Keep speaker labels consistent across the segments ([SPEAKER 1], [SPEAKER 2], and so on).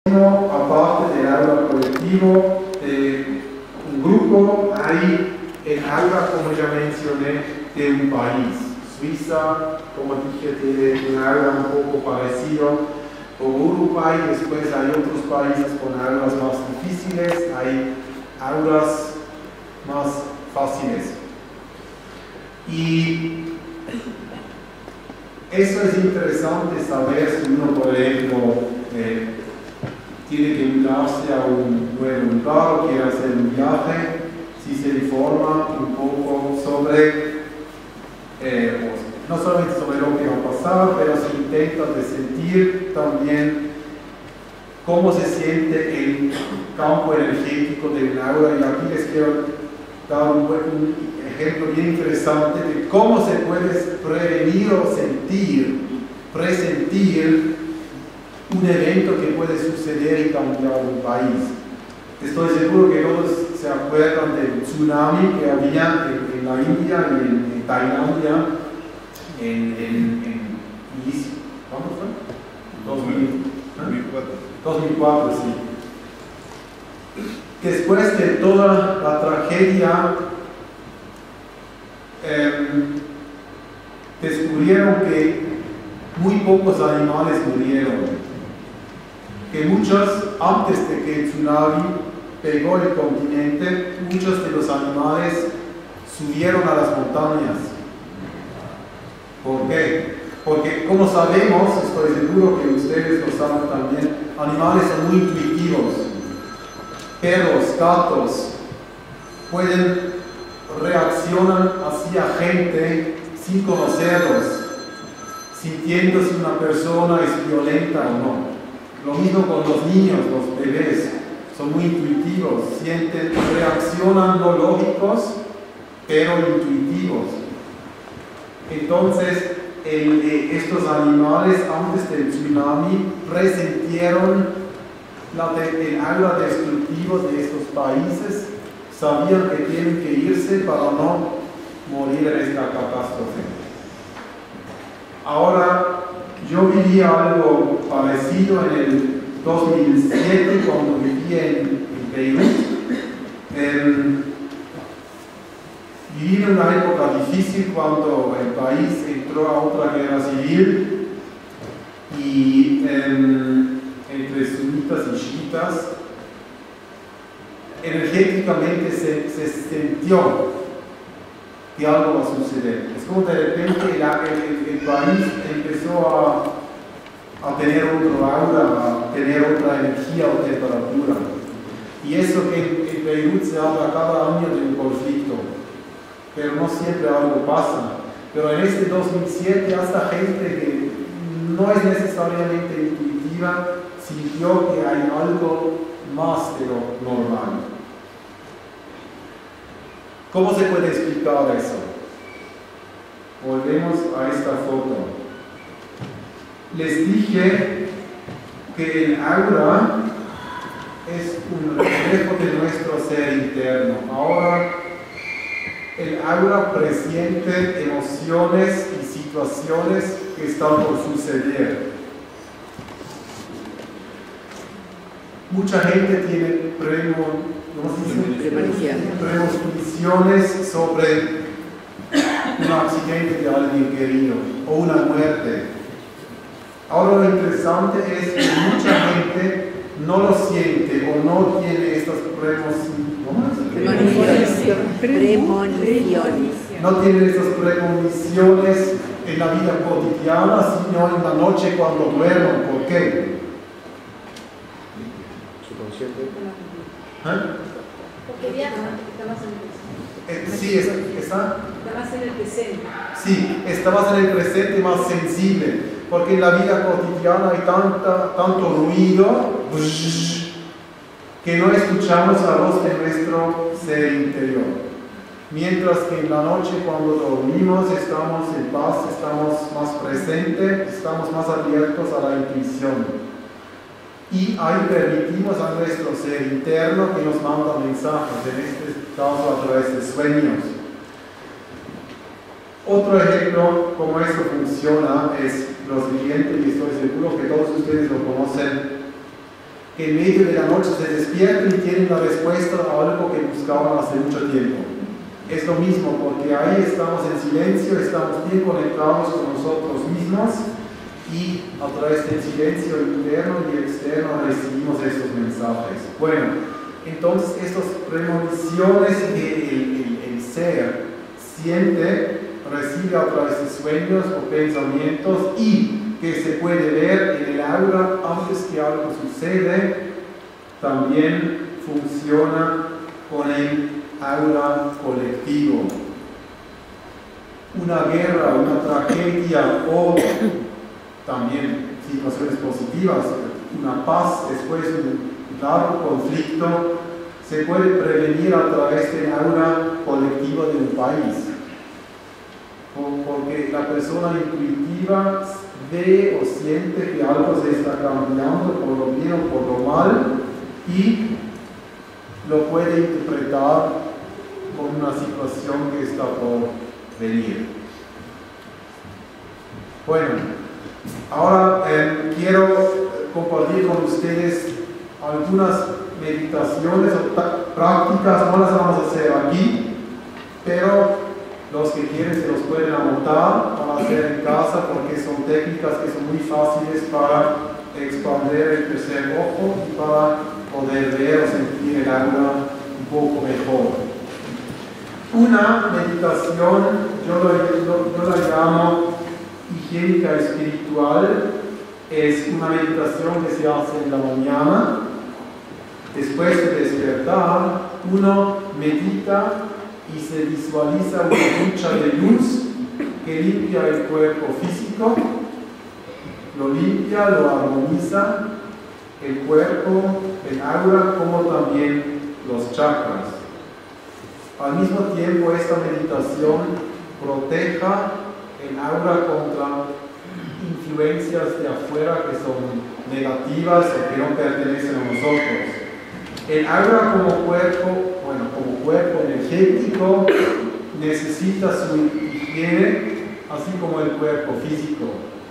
[SPEAKER 1] Aparte del aula colectivo, un grupo, hay el aula, como ya mencioné, de un país. Suiza, como dije, tiene un aula un poco parecido con Uruguay. Después hay otros países con aulas más difíciles, hay aulas más fáciles. Y eso es interesante saber si uno, por ejemplo, tiene que mudarse a un nuevo lugar o quiere hacer un viaje, si se informa un poco sobre, no solamente sobre lo que va a pasar, pero se intenta de sentir también cómo se siente el campo energético del aula. Y aquí les quiero dar un ejemplo bien interesante de cómo se puede prevenir o presentir un evento que puede suceder y cambiar un país. Estoy seguro que todos se acuerdan del tsunami que había en la India y en Tailandia ¿cuándo fue? 2004, sí. Después de toda la tragedia, descubrieron que muy pocos animales murieron. Que muchos, antes de que el tsunami pegó el continente, muchos de los animales subieron a las montañas. ¿Por qué? Porque, como sabemos, estoy seguro que ustedes lo saben también, animales son muy intuitivos. Perros, gatos, pueden reaccionar hacia gente sin conocerlos, sintiendo si una persona es violenta o no. Lo mismo con los niños, los bebés, son muy intuitivos, sienten, reaccionan no lógicos, pero intuitivos. Entonces, estos animales, antes del tsunami, presintieron el aura destructivo de estos países, sabían que tienen que irse para no morir en esta catástrofe. Ahora, yo viví algo parecido en el 2007 cuando viví en Beirut. Viví en una época difícil cuando el país entró a otra guerra civil y entre sunitas y chiitas energéticamente se sintió que algo va a suceder. Es como de repente el país empezó a tener otro aura, a tener otra energía o temperatura. Y eso que en Beirut se habla cada año de un conflicto, pero no siempre algo pasa. Pero en este 2007 hasta gente que no es necesariamente intuitiva sintió que hay algo más de lo normal. ¿Cómo se puede explicar eso? Volvemos a esta foto. Les dije que el aura es un reflejo de nuestro ser interno. Ahora, el aura presiente emociones y situaciones que están por suceder. Mucha gente tiene premoniciones sobre un accidente de alguien querido o una muerte. Ahora lo interesante es que mucha gente no lo siente o no tiene estas premoniciones. No tienen estas premoniciones en la vida cotidiana, sino en la noche cuando duermen. ¿Por qué?
[SPEAKER 2] Porque viaja, estabas en el presente.
[SPEAKER 1] Sí,
[SPEAKER 2] estabas en el presente.
[SPEAKER 1] Sí, estabas en el presente más sensible, porque en la vida cotidiana hay tanto ruido que no escuchamos la voz de nuestro ser interior. Mientras que en la noche cuando dormimos estamos en paz, estamos más presentes, estamos más abiertos a la intuición. Y ahí permitimos a nuestro ser interno que nos manda mensajes, en este caso a través de sueños. Otro ejemplo cómo esto funciona es lo siguiente, y estoy seguro que todos ustedes lo conocen. que en medio de la noche se despierten y tienen la respuesta a algo que buscaban hace mucho tiempo. Es lo mismo, porque ahí estamos en silencio, estamos bien conectados con nosotros mismos y a través del silencio interno y externo recibimos estos mensajes. Bueno, entonces estas premoniciones que el ser siente, recibe a través de sueños o pensamientos y que se puede ver en el aura antes que algo sucede, también funciona con el aura colectivo. Una guerra, una tragedia o también situaciones positivas, una paz después de un largo conflicto, se puede prevenir a través del aura colectivo de un país. Porque la persona intuitiva ve o siente que algo se está cambiando por lo bien o por lo mal y lo puede interpretar con una situación que está por venir. Bueno, ahora quiero compartir con ustedes algunas meditaciones o prácticas. No las vamos a hacer aquí, pero los que quieren se los pueden anotar para hacer en casa, porque son técnicas que son muy fáciles para expandir el tercer ojo y para poder ver o sentir el aura un poco mejor. Una meditación, yo la llamo higiénica espiritual. Es una meditación que se hace en la mañana. Después de despertar, uno medita y se visualiza una ducha de luz que limpia el cuerpo físico, lo limpia, lo armoniza, el cuerpo, el aura, como también los chakras. Al mismo tiempo, esta meditación proteja el aura contra influencias de afuera que son negativas o que no pertenecen a nosotros. El aura como cuerpo energético necesita su higiene, así como el cuerpo físico.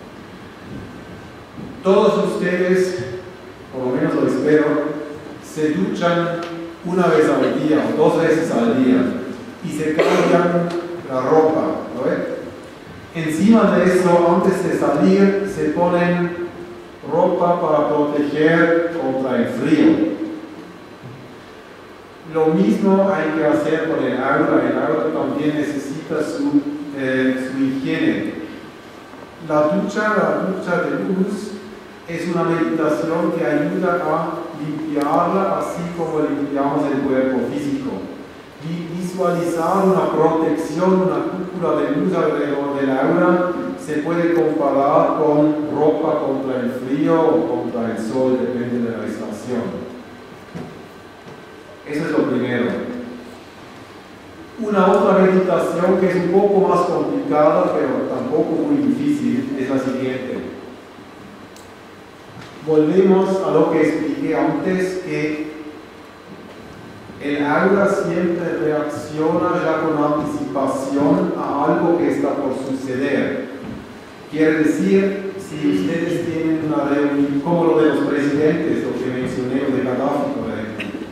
[SPEAKER 1] Todos ustedes, por lo menos lo espero, se duchan una vez al día o 2 veces al día y se cambian la ropa, ¿no ven? Encima de eso, antes de salir, se ponen ropa para proteger contra el frío. Lo mismo hay que hacer con el aura. El aura también necesita su higiene. La ducha de luz es una meditación que ayuda a limpiarla, así como limpiamos el cuerpo físico. Visualizar una protección, una cúpula de luz alrededor del aura se puede comparar con ropa contra el frío o contra el sol, depende de la estación. Eso es lo primero. Una otra meditación que es un poco más complicada, pero tampoco muy difícil, es la siguiente. Volvemos a lo que expliqué antes, que el aura siempre reacciona ya con anticipación a algo que está por suceder. Quiere decir, si ustedes tienen una reunión, como lo de los presidentes, lo que mencioné, lo de Gaddafi, por ejemplo.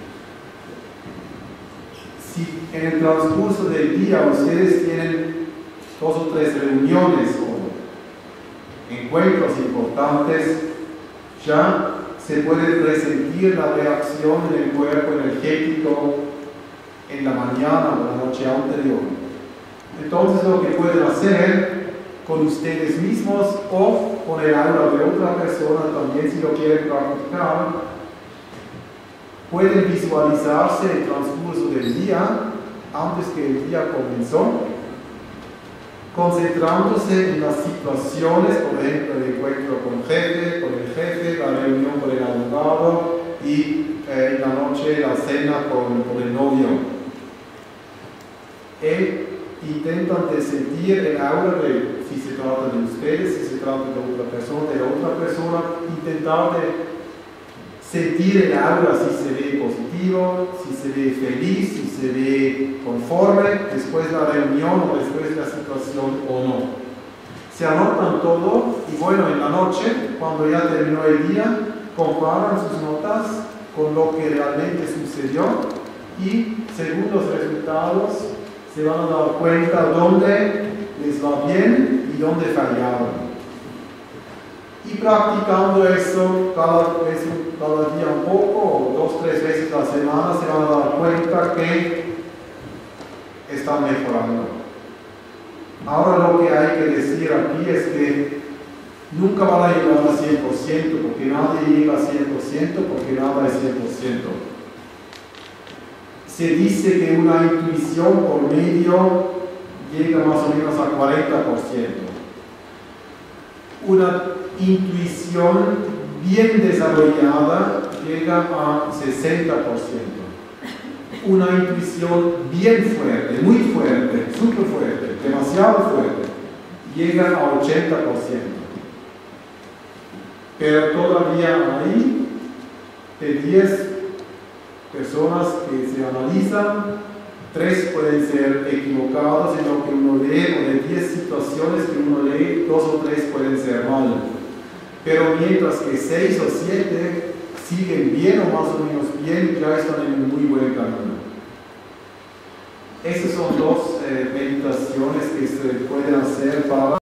[SPEAKER 1] Si en el transcurso del día ustedes tienen 2 o 3 reuniones o encuentros importantes, ya se puede resentir la reacción en el cuerpo energético en la mañana o la noche anterior. Entonces lo que pueden hacer con ustedes mismos o con el aura de otra persona también, si lo quieren practicar, pueden visualizarse el transcurso del día antes que el día comenzó, concentrándose en las situaciones, por ejemplo, el encuentro con el jefe, la reunión con el abogado y en la noche la cena con el novio. Intentan de sentir el aura de, si se trata de ustedes, si se trata de otra persona, intentar de sentir el aura, si se ve positivo, si se ve feliz, si se ve conforme después de la reunión o después de la situación o no. Se anotan todo y bueno, en la noche, cuando ya terminó el día, comparan sus notas con lo que realmente sucedió y según los resultados se van a dar cuenta dónde les va bien y dónde fallaron. Y practicando eso cada día un poco, o 2-3 veces a la semana, se van a dar cuenta que están mejorando. Ahora lo que hay que decir aquí es que nunca van a llegar a 100%, porque nadie llega a 100%, porque nada es 100%. Se dice que una intuición por medio llega más o menos a 40%. Una intuición bien desarrollada llega a 60%. Una intuición bien fuerte, muy fuerte, súper fuerte, demasiado fuerte, llega a 80%. Pero todavía hay de 10 personas que se analizan, 3 pueden ser equivocados en lo que uno lee, o de 10 situaciones que uno lee, 2 o 3 pueden ser mal. Pero mientras que 6 o 7 siguen bien o más o menos bien, ya están en un muy buen camino. Esas son 2 meditaciones que se pueden hacer para